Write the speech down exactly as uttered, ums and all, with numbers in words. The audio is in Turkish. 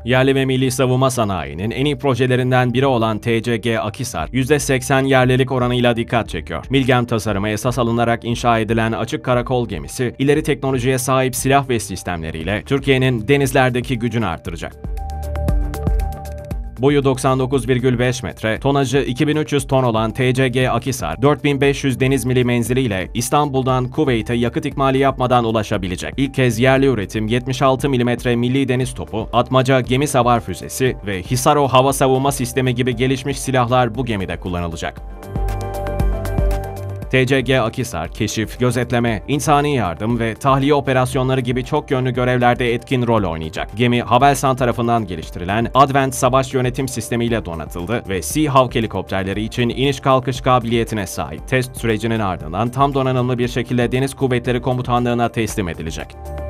Yerli ve milli savunma sanayinin en iyi projelerinden biri olan T C G Akhisar, yüzde seksen yerlilik oranıyla dikkat çekiyor. Milgem tasarımı esas alınarak inşa edilen açık karakol gemisi, ileri teknolojiye sahip silah ve sistemleriyle Türkiye'nin denizlerdeki gücünü arttıracak. Boyu doksan dokuz virgül beş metre, tonajı iki bin üç yüz ton olan T C G Akhisar, dört bin beş yüz deniz mili menziliyle İstanbul'dan Kuveyt'e yakıt ikmali yapmadan ulaşabilecek. İlk kez yerli üretim yetmiş altı milimetre milli deniz topu, atmaca gemi savar füzesi ve Hisaro hava savunma sistemi gibi gelişmiş silahlar bu gemide kullanılacak. T C G Akhisar, keşif, gözetleme, insani yardım ve tahliye operasyonları gibi çok yönlü görevlerde etkin rol oynayacak. Gemi, Havelsan tarafından geliştirilen Advent Savaş Yönetim Sistemi ile donatıldı ve Sea Hawk helikopterleri için iniş kalkış kabiliyetine sahip. Test sürecinin ardından tam donanımlı bir şekilde Deniz Kuvvetleri Komutanlığı'na teslim edilecek.